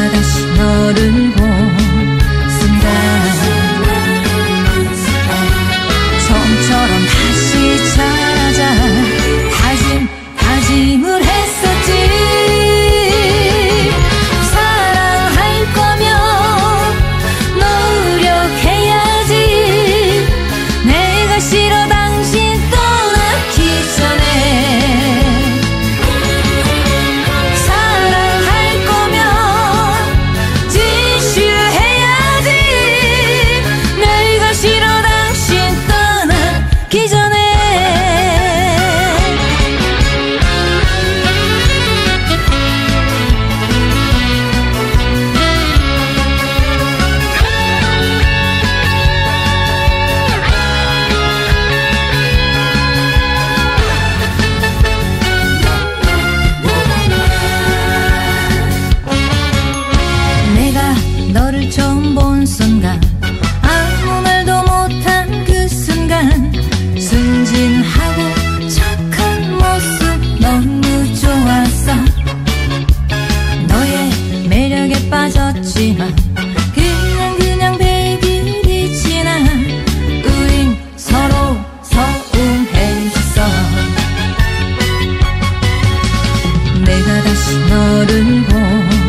내가 다시 너를 본 순간 처음처럼 다시 찾아 다짐을 했었지. 사랑할 거면 노력해야지. 내가 싫어 당신 떠나기 전에. 사랑할 거면 진실해야지. 내가 싫어 당신 떠나기 전에. 내가 너를 처음 본 순간 아무 말도 못한 그 순간 순진하고 착한 모습 너무 좋았어. 너의 매력에 빠졌지만 그냥 배길이 지나 우린 서로 서운했어. 내가 다시 너를 본